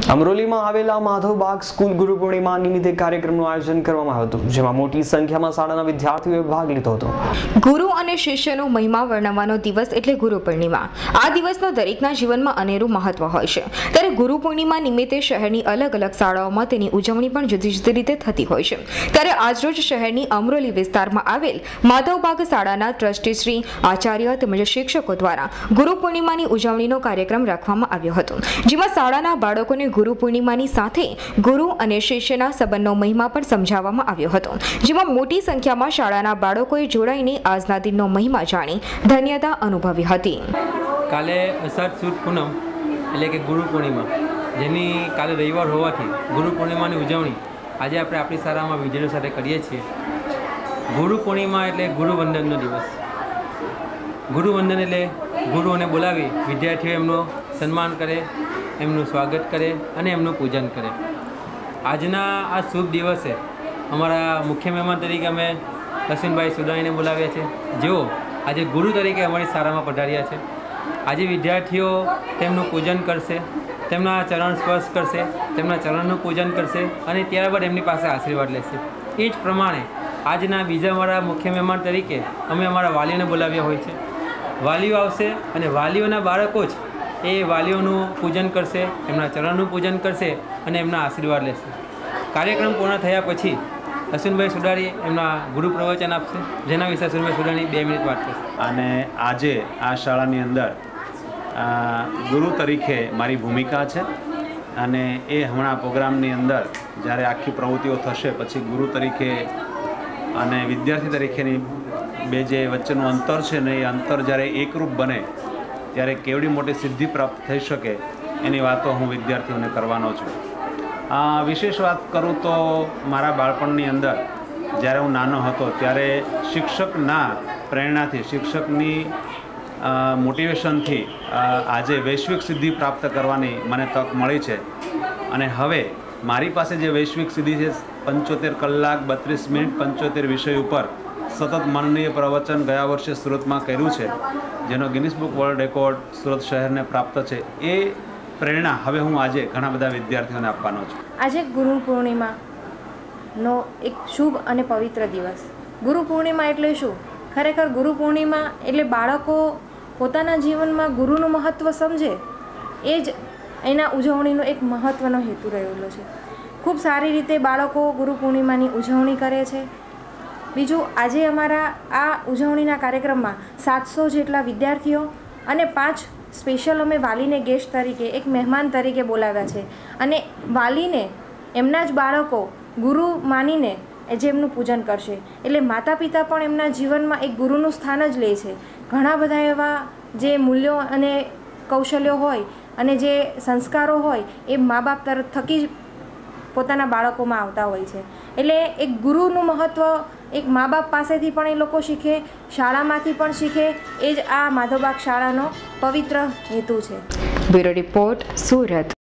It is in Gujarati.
અમરોલીમાં આવેલા માધવબાગ સ્કૂલ ગુરુ પૂર્ણિમા નિમિત્તે કાર્યક્રમનું આયોજન કરવામાં આવ્યું હતું, જેમાં મોટી સંખ્યામાં શાળાના વિદ્યાર્થીઓએ ભાગ લીધો હતો. ગુરુ અને શિષ્યનો મહિમા વર્ણવવાનો દિવસ એટલે ગુરુ પૂર્ણિમા. આ દિવસનો દરેકના જીવનમાં અનેરું મહત્વ હોય છે. ત્યારે ગુરુ પૂર્ણિમા નિમિત્તે શહેરની અલગ અલગ શાળાઓમાં તેની ઉજવણી પણ જુદી જુદી રીતે થતી હોય છે. ત્યારે આજરોજ શહેરની અમરોલી વિસ્તારમાં આવેલ માધવબાગ શાળાના ટ્રસ્ટી શ્રી આચાર્ય તેમજ શિક્ષકો દ્વારા ગુરુ પૂર્ણિમાની ઉજવણીનો કાર્યક્રમ રાખવામાં આવ્યો હતો, જેમાં શાળાના બાળકોને ગુરુ પૂર્ણિમાની સાથે ગુરુ અને શિષ્યના સંબંધનો મહિમા પણ સમજાવવામાં આવ્યો હતો, જેમાં મોટી સંખ્યામાં શાળાના બાળકોએ જોડાઈને આજના દિનનો મહિમા જાણી ધન્યતા અનુભવી હતી. કાલે અષાઢ સુદ પૂનમ એટલે કે ગુરુ પૂર્ણિમા, જેની કાલે રવિવાર હોવાથી ગુરુ પૂર્ણિમાની ઉજવણી આજે આપણે આપણી શાળામાં વિદ્યાર્થીઓ સાથે કરીએ છીએ. ગુરુ પૂર્ણિમા એટલે ગુરુવંદનનો દિવસ. ગુરુવંદન એટલે ગુરુઓને બોલાવી વિદ્યાર્થીઓ એમનું સન્માન કરે, એમનું સ્વાગત કરે અને એમનું પૂજન કરે. આજના આ શુભ દિવસે અમારા મુખ્ય મહેમાન તરીકે અમે અશ્વિનભાઈ સુદાણીને બોલાવ્યા છે, જેઓ આજે ગુરુ તરીકે અમારી શાળામાં પધાર્યા છે. આજે વિદ્યાર્થીઓ તેમનું પૂજન કરશે, તેમના ચરણ સ્પર્શ કરશે, તેમના ચરણનું પૂજન કરશે અને ત્યારબાદ એમની પાસે આશીર્વાદ લેશે. એ જ પ્રમાણે આજના બીજા અમારા મુખ્ય મહેમાન તરીકે અમે અમારા વાલીઓને બોલાવ્યા હોય છે. વાલીઓ આવશે અને વાલીઓના બાળકો જ એ વાલીઓનું પૂજન કરશે, એમના ચરણનું પૂજન કરશે અને એમના આશીર્વાદ લેશે. કાર્યક્રમ પૂર્ણ થયા પછી અશ્વિનભાઈ સુડાણી એમના ગુરુ પ્રવચન આપશે, જેના વિશે અશ્વિનભાઈ સુડાણી 2 મિનિટ વાત કરશે. અને આજે આ શાળાની અંદર ગુરુ તરીકે મારી ભૂમિકા છે અને એ હમણાં પ્રોગ્રામની અંદર જ્યારે આખી પ્રવૃત્તિઓ થશે પછી ગુરુ તરીકે અને વિદ્યાર્થી તરીકેની બે જે વચ્ચેનું અંતર છે ને એ અંતર જ્યારે એકરૂપ બને ત્યારે કેવડી મોટી સિદ્ધિ પ્રાપ્ત થઈ શકે એની વાતો હું વિદ્યાર્થીઓને કરવાનો છું. વિશેષ વાત કરું તો મારા બાળપણની અંદર જ્યારે હું નાનો હતો ત્યારે શિક્ષકના પ્રેરણાથી, શિક્ષકની મોટિવેશનથી આજે વૈશ્વિક સિદ્ધિ પ્રાપ્ત કરવાની મને તક મળી છે. અને હવે મારી પાસે જે વૈશ્વિક સિદ્ધિ છે 75 કલાક 32 મિનિટ 75 વિષય ઉપર સતત માનનીય પ્રવચન ગયા વર્ષે સુરતમાં કર્યું છે, જેનો Guinness book world record Surat શહેરને પ્રાપ્ત છે. એ પ્રેરણા હવે હું આજે ઘણા બધા વિદ્યાર્થીઓને આપવાનો છું. આજે ગુરુ પૂર્ણિમાનો એક શુભ અને પવિત્ર દિવસ. ગુરુ પૂર્ણિમા એટલે શું? ખરેખર ગુરુ પૂર્ણિમા એટલે બાળકો પોતાના જીવનમાં ગુરુનું મહત્ત્વ સમજે, એ જ એના ઉજવણીનો એક મહત્ત્વનો હેતુ રહેલો છે. ખૂબ સારી રીતે બાળકો ગુરુ પૂર્ણિમાની ઉજવણી કરે છે. બીજું, આજે અમારા આ ઉજવણીના કાર્યક્રમમાં 700 જેટલા વિદ્યાર્થીઓ અને 5 સ્પેશિયલ અમે વાલીને ગેસ્ટ તરીકે, એક મહેમાન તરીકે બોલાવ્યા છે. અને વાલીને એમના જ બાળકો ગુરુ માનીને જેમનું પૂજન કરશે. એટલે માતા પિતા પણ એમના જીવનમાં એક ગુરુનું સ્થાન જ લે છે. ઘણા બધા એવા જે મૂલ્યો અને કૌશલ્યો હોય અને જે સંસ્કારો હોય એ મા બાપ તરફ થકી જ પોતાના બાળકોમાં આવતા હોય છે. એટલે એક ગુરુનું મહત્ત્વ એક મા બાપ પાસેથી પણ એ લોકો શીખે, શાળામાંથી પણ શીખે. એ જ આ માધવબાગ શાળાનો પવિત્ર હેતુ છે. Bureau report, Surat.